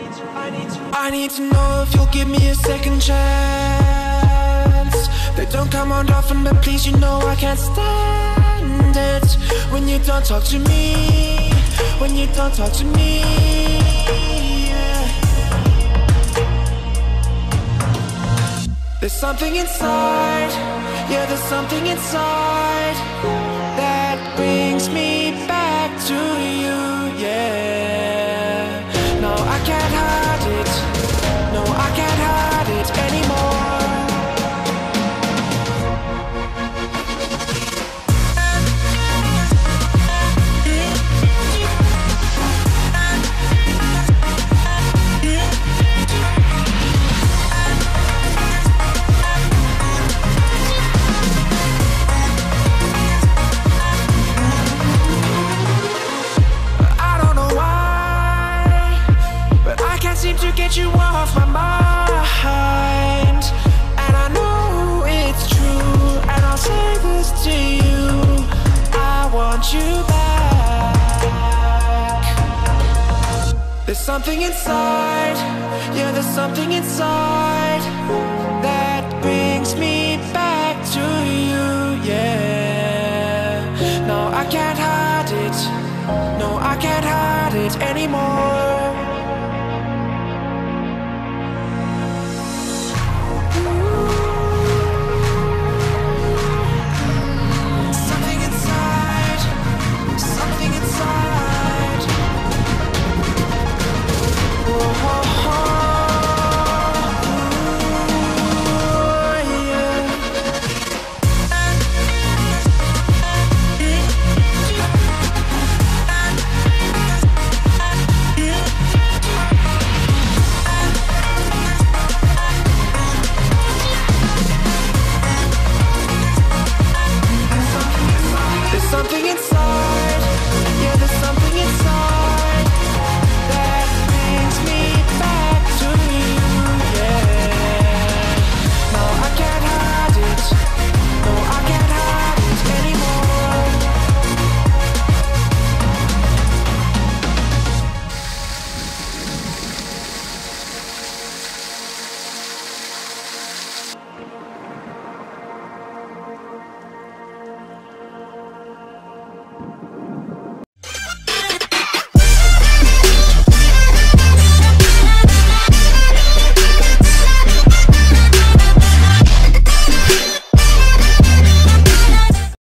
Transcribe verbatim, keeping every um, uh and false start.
I need to know if you'll give me a second chance. They don't come around often, but please, you know I can't stand it when you don't talk to me, when you don't talk to me, yeah. There's something inside, yeah, there's something inside that brings me back to you, yeah. No, I can't hide it, no, I can't hide it anymore. Seem to get you off my mind, and I know it's true, and I'll say this to you, I want you back. There's something inside, yeah, there's something inside that brings me back to you, yeah. No, I can't hide it, no, I can't hide it anymore.